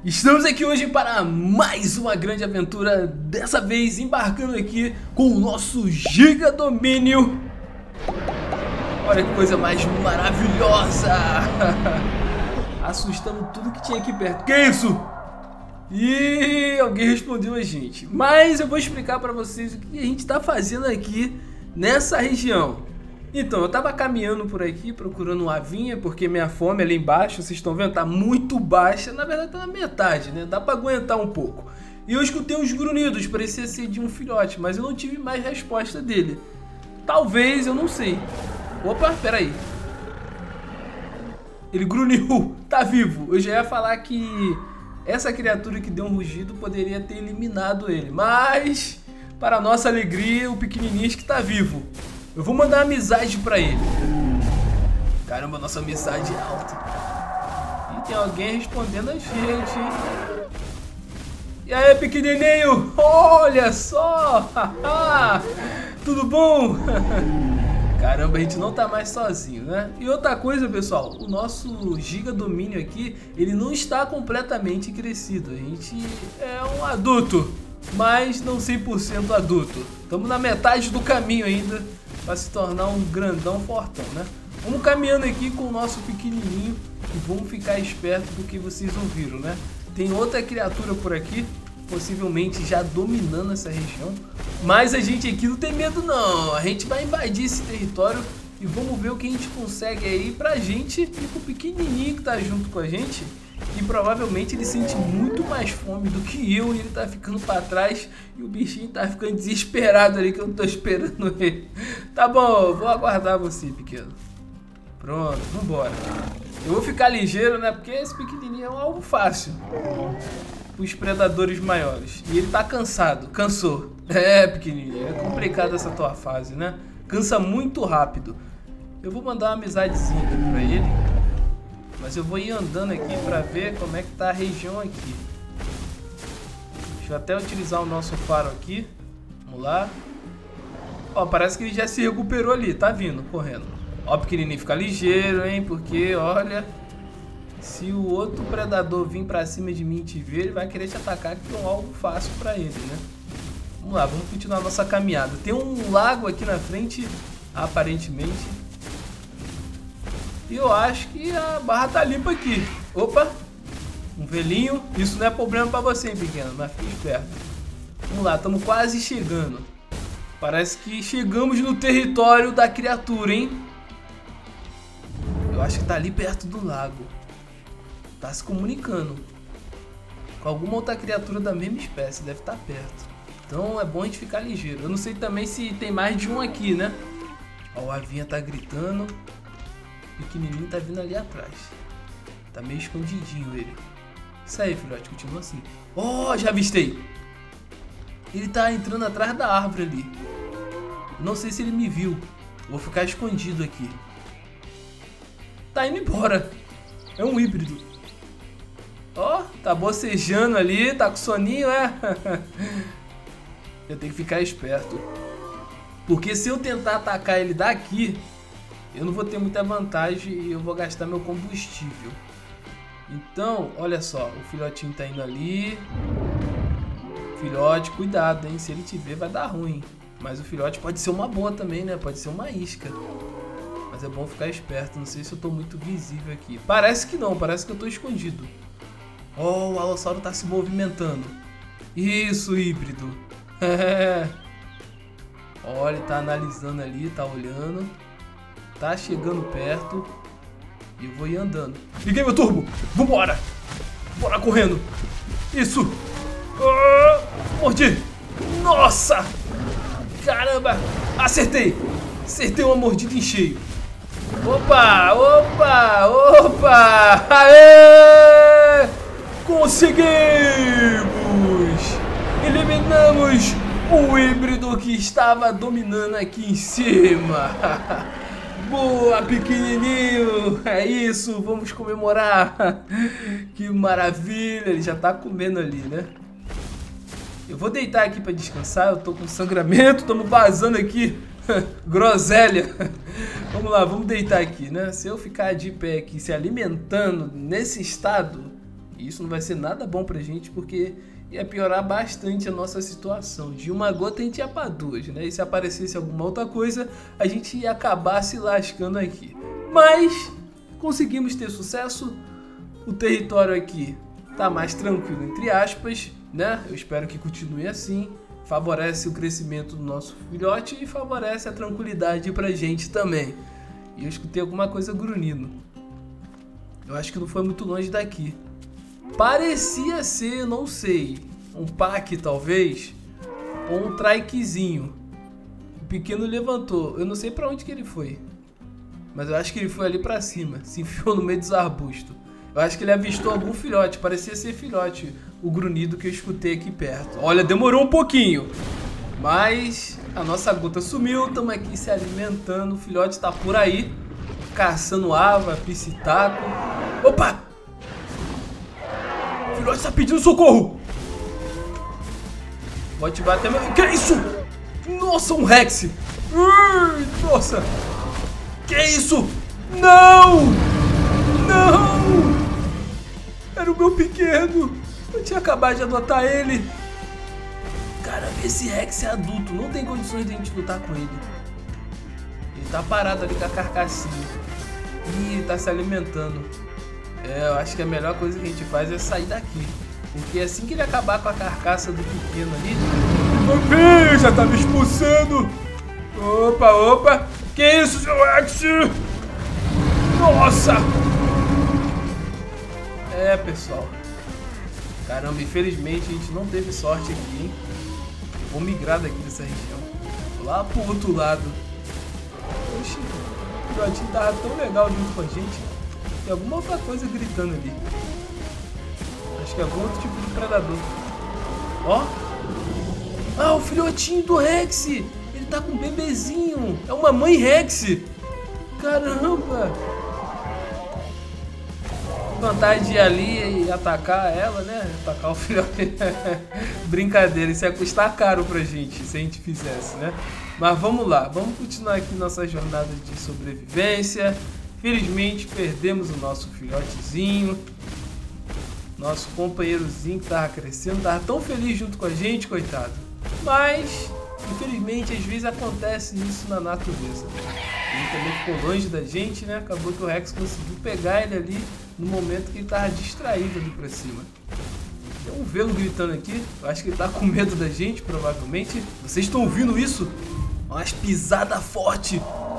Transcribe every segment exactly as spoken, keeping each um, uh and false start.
Estamos aqui hoje para mais uma grande aventura, dessa vez embarcando aqui com o nosso Giga Domínio. Olha que coisa mais maravilhosa! Assustando tudo que tinha aqui perto. Que isso? E alguém respondeu a gente. Mas eu vou explicar para vocês o que a gente está fazendo aqui nessa região. Então, eu tava caminhando por aqui, procurando uma avinha, porque minha fome ali embaixo, vocês estão vendo, tá muito baixa. Na verdade, tá na metade, né? Dá pra aguentar um pouco. E eu escutei uns grunhidos, parecia ser de um filhote, mas eu não tive mais resposta dele. Talvez, eu não sei. Opa, peraí. Ele grunhiu, tá vivo. Eu já ia falar que essa criatura que deu um rugido poderia ter eliminado ele. Mas, para nossa alegria, o pequenininho que tá vivo. Eu vou mandar uma amizade pra ele. Caramba, nossa amizade é alta. E tem alguém respondendo a gente, hein? E aí, pequenininho? Olha só! Tudo bom? Caramba, a gente não tá mais sozinho, né? E outra coisa, pessoal, o nosso Giga Domínio aqui, ele não está completamente crescido. A gente é um adulto, mas não cem por cento adulto. Estamos na metade do caminho ainda para se tornar um grandão fortão, né? Vamos caminhando aqui com o nosso pequenininho e vamos ficar esperto do que vocês ouviram, né? Tem outra criatura por aqui, possivelmente já dominando essa região, mas a gente aqui não tem medo não. A gente vai invadir esse território e vamos ver o que a gente consegue aí pra gente e pro pequenininho que tá junto com a gente. E provavelmente ele sente muito mais fome do que eu e ele tá ficando pra trás e o bichinho tá ficando desesperado ali que eu não tô esperando ele. Tá bom, eu vou aguardar você, pequeno. Pronto, vambora. Eu vou ficar ligeiro, né, porque esse pequenininho é um alvo fácil os predadores maiores. E ele tá cansado, cansou. É, pequenininho, é complicado essa tua fase, né? Cansa muito rápido. Eu vou mandar uma amizadezinha aqui pra ele. Mas eu vou ir andando aqui pra ver como é que tá a região aqui. Deixa eu até utilizar o nosso faro aqui. Vamos lá. Ó, parece que ele já se recuperou ali, tá vindo, correndo. Ó, pequenininho, fica ligeiro, hein, porque, olha, se o outro predador vir pra cima de mim e te ver, ele vai querer te atacar, que é um algo fácil pra ele, né? Vamos lá, vamos continuar a nossa caminhada. Tem um lago aqui na frente, aparentemente. E eu acho que a barra tá limpa aqui. Opa, um velhinho. Isso não é problema pra você, hein, pequeno, mas fique esperto. Vamos lá, estamos quase chegando. Parece que chegamos no território da criatura, hein? Eu acho que tá ali perto do lago. Tá se comunicando com alguma outra criatura da mesma espécie, deve estar perto. Então é bom a gente ficar ligeiro. Eu não sei também se tem mais de um aqui, né? Ó, o avinha tá gritando. O pequenininho tá vindo ali atrás. Tá meio escondidinho ele. Isso aí, filhote, continua assim. Oh, já avistei. Ele tá entrando atrás da árvore ali. Não sei se ele me viu. Vou ficar escondido aqui. Tá indo embora. É um híbrido. Ó, oh, tá bocejando ali. Tá com soninho, é? Eu tenho que ficar esperto. Porque se eu tentar atacar ele daqui, eu não vou ter muita vantagem e eu vou gastar meu combustível. Então, olha só, o filhotinho tá indo ali. Filhote, cuidado, hein? Se ele te ver, vai dar ruim. Mas o filhote pode ser uma boa também, né? Pode ser uma isca. Mas é bom ficar esperto. Não sei se eu tô muito visível aqui. Parece que não, parece que eu tô escondido. Oh, o alossauro tá se movimentando. Isso, híbrido. Olha, ele tá analisando ali, tá olhando. Tá chegando perto. E eu vou ir andando. Liguei meu turbo. Vambora. Bora correndo. Isso. Oh, mordi. Nossa. Caramba. Acertei. Acertei uma mordida em cheio. Opa. Opa. Opa. Aê. Conseguimos. Eliminamos o híbrido que estava dominando aqui em cima. Boa, pequenininho. É isso, vamos comemorar. Que maravilha, ele já tá comendo ali, né? Eu vou deitar aqui pra descansar, eu tô com sangramento, estamos vazando aqui. Groselha. Vamos lá, vamos deitar aqui, né? Se eu ficar de pé aqui se alimentando nesse estado, E isso não vai ser nada bom pra gente, porque ia piorar bastante a nossa situação. De uma gota a gente ia pra duas, né? E se aparecesse alguma outra coisa, a gente ia acabar se lascando aqui. Mas conseguimos ter sucesso. O território aqui tá mais tranquilo, entre aspas, né? Eu espero que continue assim. Favorece o crescimento do nosso filhote e favorece a tranquilidade pra gente também. E eu escutei alguma coisa grunhindo. Eu acho que não foi muito longe daqui. Parecia ser, não sei, um pack talvez, ou um trikezinho. O pequeno levantou. Eu não sei pra onde que ele foi, mas eu acho que ele foi ali pra cima, se enfiou no meio dos arbustos. Eu acho que ele avistou algum filhote, parecia ser filhote, o grunhido que eu escutei aqui perto. Olha, demorou um pouquinho, mas a nossa gota sumiu, estamos aqui se alimentando, o filhote tá por aí, caçando ava, piscitaco. Opa! O filhote tá pedindo socorro! Vou ativar até meu... Que é isso? Nossa, um Rex! Ui, nossa! Que é isso? Não! Não! Era o meu pequeno! Eu tinha acabado de adotar ele! Cara, esse Rex é adulto, não tem condições de a gente lutar com ele. Ele tá parado ali com a carcassinha. Ih, ele tá se alimentando. É, eu acho que a melhor coisa que a gente faz é sair daqui. Porque assim que ele acabar com a carcaça do pequeno ali... Meu, já tá me expulsando! Opa, opa! Que isso, seu Rex? Nossa! É, pessoal. Caramba, infelizmente a gente não teve sorte aqui, hein? Eu vou migrar daqui dessa região. Vou lá pro outro lado. Oxi, o filhotinho tava tão legal junto com a gente. Tem alguma outra coisa gritando ali. Acho que é algum outro tipo de predador. Ó! Ah, o filhotinho do Rex! Ele tá com um bebezinho! É uma mãe Rex! Caramba! Vontade de ir ali e atacar ela, né? Atacar o filhote. Brincadeira, isso ia custar caro pra gente se a gente fizesse, né? Mas vamos lá, vamos continuar aqui nossa jornada de sobrevivência. Felizmente perdemos o nosso filhotezinho. Nosso companheirozinho que tava crescendo, tava tão feliz junto com a gente, coitado. Mas, infelizmente, às vezes acontece isso na natureza. Ele também ficou longe da gente, né? Acabou que o Rex conseguiu pegar ele ali no momento que ele tava distraído ali pra cima. Tem um velo gritando aqui. Eu acho que ele tá com medo da gente, provavelmente. Vocês estão ouvindo isso? Umas pisadas fortes.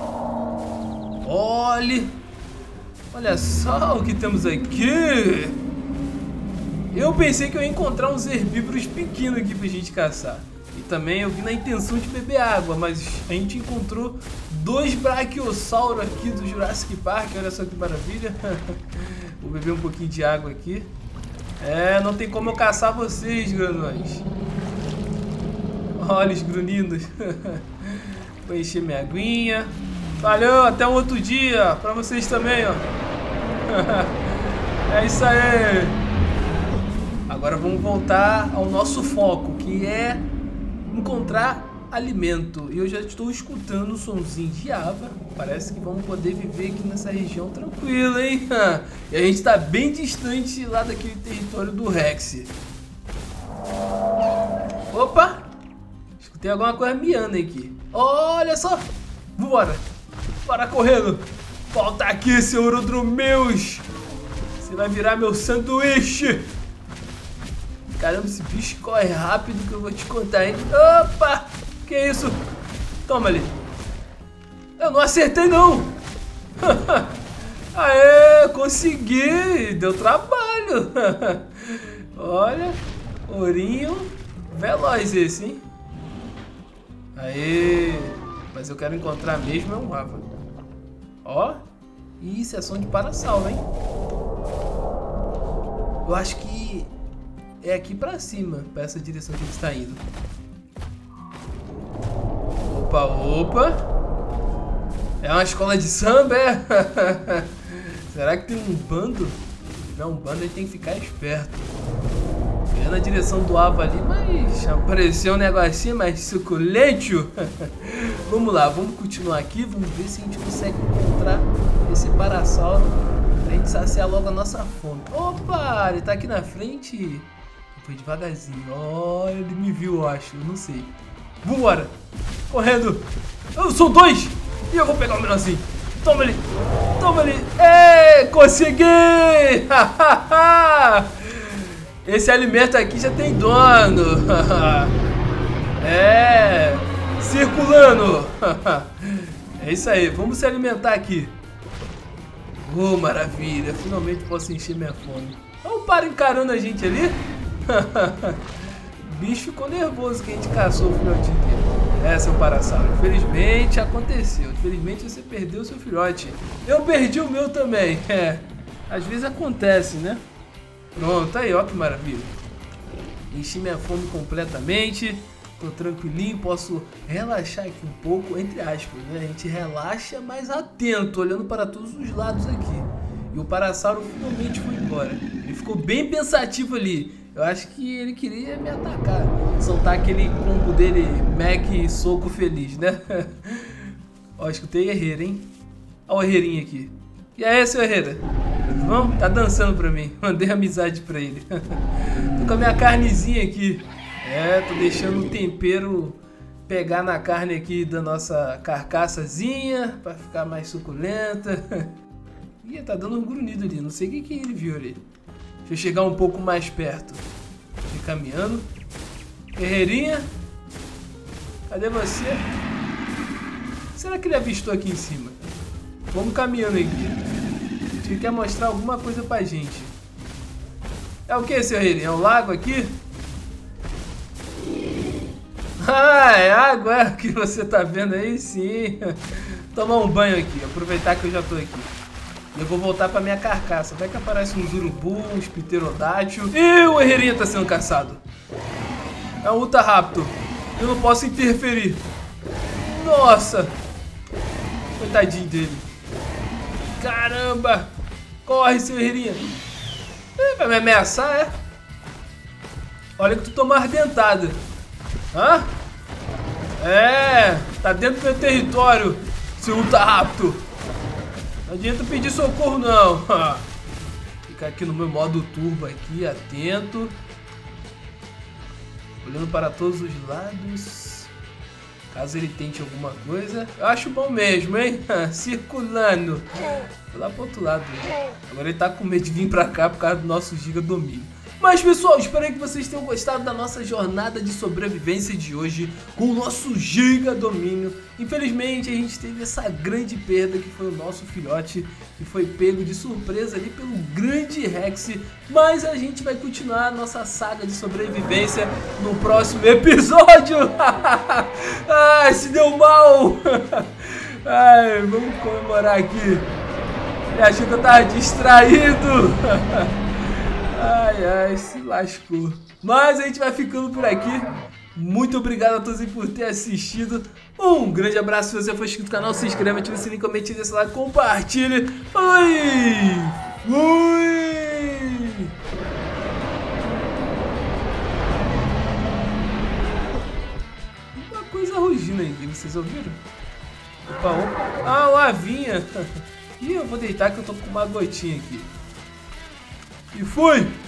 Olhe! Olha só o que temos aqui! Eu pensei que eu ia encontrar uns herbívoros pequenos aqui pra gente caçar. E também eu vi na intenção de beber água, mas a gente encontrou dois braquiosauros aqui do Jurassic Park. Olha só que maravilha. Vou beber um pouquinho de água aqui. É, não tem como eu caçar vocês, grandões. Olha os grunhidos. Vou encher minha aguinha. Valeu, até um outro dia. Pra vocês também, ó. É isso aí. Agora vamos voltar ao nosso foco, que é encontrar alimento. E eu já estou escutando um sonzinho de ava. Parece que vamos poder viver aqui nessa região tranquilo, hein? E a gente está bem distante lá daquele território do Rex. Opa! Escutei alguma coisa miando aqui. Olha só! Vambora! Bora correndo! Volta aqui, seu Urodromeus! Você vai virar meu sanduíche! Caramba, esse bicho corre rápido que eu vou te contar, hein? Opa! Que isso? Toma ali. Eu não acertei, não. Aê, consegui. Deu trabalho. Olha, ourinho veloz esse, hein? Aê. Mas eu quero encontrar mesmo é um ava. Ó. Isso é som de parasauro, hein? Eu acho que é aqui pra cima, pra essa direção que a gente está indo. Opa, opa. É uma escola de samba, é? Será que tem um bando? Se tiver um bando, ele tem que ficar esperto. É na direção do ava ali, mas apareceu um negocinho mais suculente. Vamos lá, vamos continuar aqui. Vamos ver se a gente consegue encontrar esse parasauro pra Pra gente saciar logo a nossa fome. Opa, ele tá aqui na frente. Foi devagarzinho. Ó, oh, ele me viu, eu acho. Eu não sei. Vambora. Correndo. Oh, são dois. E eu vou pegar o menorzinho. Toma ele. Toma ele. Ei, consegui. Esse alimento aqui já tem dono. É. Circulando. É isso aí. Vamos se alimentar aqui. Oh, maravilha. Finalmente posso encher minha fome. Olha o para encarando a gente ali. O bicho ficou nervoso que a gente caçou o filhotinho dele. É, seu Parasauro, infelizmente aconteceu. Infelizmente você perdeu o seu filhote. Eu perdi o meu também. É, às vezes acontece, né? Pronto, aí, ó que maravilha. Enchi minha fome completamente. Tô tranquilinho, posso relaxar aqui um pouco, entre aspas, né? A gente relaxa, mas atento, olhando para todos os lados aqui. E o Parasauro finalmente foi embora. Ele ficou bem pensativo ali. Eu acho que ele queria me atacar. Soltar aquele combo dele, Mac soco feliz, né? Ó, escutei Herrera, hein? Ó o Herreirinho aqui. E aí, seu Herrera? Vamos? Tá dançando pra mim. Mandei amizade pra ele. Tô com a minha carnezinha aqui. É, tô deixando o tempero pegar na carne aqui da nossa carcaçazinha pra ficar mais suculenta. Ih, tá dando um grunhido ali. Não sei o que, que ele viu ali. Deixa eu chegar um pouco mais perto. Fui caminhando. Herreirinha. Cadê você? Será que ele avistou aqui em cima? Vamos caminhando aqui. Acho que quer mostrar alguma coisa pra gente. É o que, seu Herreirinha? É um lago aqui? Ah, é água que você tá vendo aí? Sim. Tomar um banho aqui. Aproveitar que eu já tô aqui. Eu vou voltar pra minha carcaça. Vai que aparece um urubu, um pterodátil. E o Herreirinha tá sendo caçado. É um Ultra Raptor. Eu não posso interferir. Nossa. Coitadinho dele. Caramba. Corre, seu Herreirinha. Ih, vai me ameaçar, é? Olha que tu tomou ardentada. Hã? É. Tá dentro do meu território, seu Ultra Raptor. Não adianta pedir socorro, não. Ficar aqui no meu modo turbo aqui, atento. Olhando para todos os lados. Caso ele tente alguma coisa. Eu acho bom mesmo, hein? Circulando. Vou lá pro outro lado. Agora ele tá com medo de vir pra cá por causa do nosso Giga Domínio. Mas, pessoal, espero que vocês tenham gostado da nossa jornada de sobrevivência de hoje com o nosso Giga Domínio. Infelizmente, a gente teve essa grande perda que foi o nosso filhote, que foi pego de surpresa ali pelo grande Rex. Mas a gente vai continuar a nossa saga de sobrevivência no próximo episódio. Ai, se deu mal. Ai, vamos comemorar aqui. Ele achou que eu tava distraído. Ai, ai, se lascou. Mas a gente vai ficando por aqui. Muito obrigado a todos por ter assistido. Um grande abraço. Se você for inscrito no canal, se inscreva, ative o sininho, comente, deixa lá, compartilhe. Fui! Fui! Uma coisa rugindo aí, vocês ouviram? Opa, opa. Ah, uma avinha. Ih, eu vou deitar que eu tô com uma gotinha aqui. E fui!